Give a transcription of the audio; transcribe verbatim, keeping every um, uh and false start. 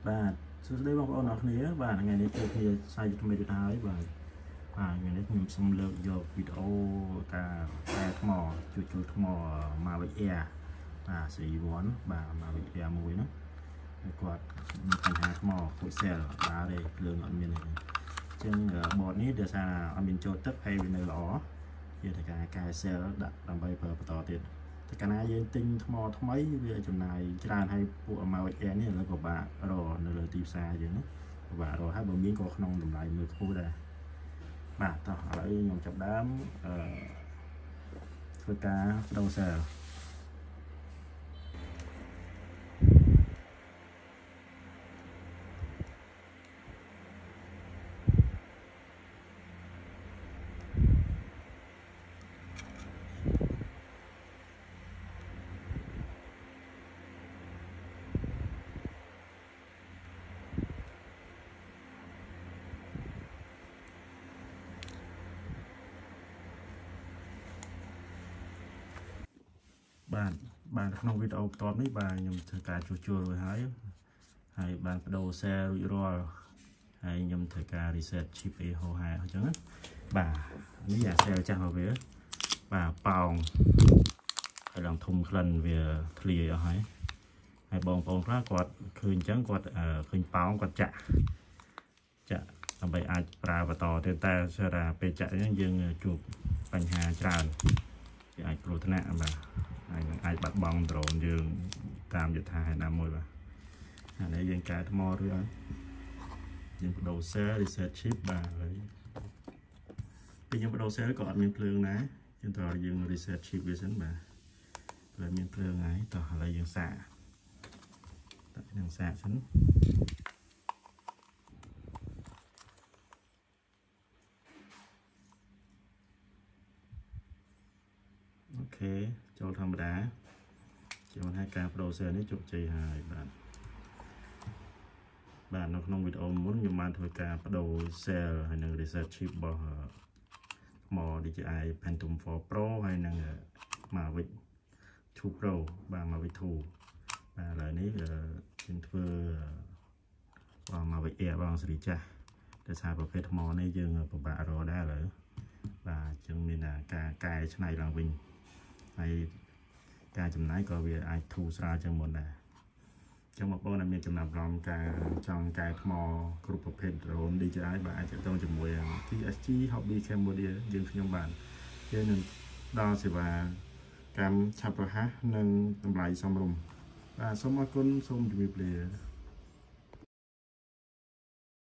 បាទសួស្តីបងប្អូនអរគ្នាបាទថ្ងៃនេះជួបគ្នាសាយថ្មីទៀតហើយបាទបាទថ្ងៃនេះខ្ញុំសូមលើកយកវីដេអូការតែថ្មជួសជុលថ្ម Mavic Air បាទ Series 1 បាទ Mavic Air មួយហ្នឹងហើយគាត់មានបញ្ហាថ្មខូច cell បាទទេភ្លើងអត់មានទេអញ្ចឹងបតនេះដោយសារអត់មានចូលទឹកហើយវានៅល្អជាតែការកែ cell ដាក់ដើម្បីប្រើបន្តទៀតតែកាលណាយើងទិញថ្មថ្មីវាចំណាយច្រើនហើយពួក Mavic Air នេះឥឡូវពិបាករកនៅលើទីផ្សារយើងណាពិបាករកហើយបើមានក៏ក្នុងតម្លៃមួយខ្ពស់ដែរបាទតោះឥឡូវខ្ញុំចាប់ដើមអឺធ្វើការបដូរ cellបាទបាទក្នុងវីដេអូបន្ទាប់នេះបាទខ្ញុំធ្វើការជួសជុលរួចហើយហើយបានបដូរ cell រួចរាល់ហើយខ្ញុំធ្វើការ reset chip អីហោហែអញ្ចឹងណាបាទនេះអា cell ចាស់របស់វាបាទប៉ោងហើយឡើងធំក្លិនវាធ្លាយអស់ហើយហើយបងប្អូនខ្លះគាត់ឃើញអញ្ចឹងគាត់ឃើញប៉ោងគាត់ចាក់ចាក់ដើម្បីអាចប្រើបន្តទៀតតែស្រាប់តែពេលចាក់អញ្ចឹងយើងជួបបញ្ហាច្រើនវាអាចគ្រោះថ្នាក់បាទហើយនឹងអាចបាត់បង់ដ្រូនយើងតាមយថាហេតុណាមួយបាទអានេះយើងកែថ្មឬអត់យើងបដូរ cell reset chip បាទហើយពេលយើងបដូរ cell ក៏អត់មានភ្លើងដែរយើងត្រូវយើង reset chip វាសិនបាទព្រោះមានភ្លើងហើយតោះឥឡូវយើងសាកដាក់នឹងសាកសិនអូខេចូលធម្មតាចូលឲ្យការបដូរ cell នេះជោគជ័យហើយបាទបាទនៅក្នុងវីដេអូមុនខ្ញុំបានធ្វើការបដូរ cell ហើយនឹង reset chip របស់ថ្ម đê gi i Phantom ហ្វ័រ Pro ហើយនឹង Mavic ทู Pro បាទ Mavic ทู បាទឥឡូវនេះខ្ញុំធ្វើបង Mavic Air បងសេរីចាស់ដោយសារប្រភេទថ្មនេះយើងពិបាករកដែរឥឡូវបាទអញ្ចឹងមានការកែច្នៃឡើងវិញហើយការចំណាយក៏វាអាចធូរស្រាលជាងមុនដែរចឹងបងប្អូនដែលមានចំណាប់អារម្មណ៍ការចង់កែថ្មគ្រប់ប្រភេទ drone đê gi i បាទអាចទាក់ទងជាមួយ tê ét giê Hobby Cambodia យើងខ្ញុំបានយើងនឹងផ្ដល់សេវាកម្មឆាប់រហ័សនិងតម្លៃសមរម្យបាទសូមអរគុណសូមជម្រាបលា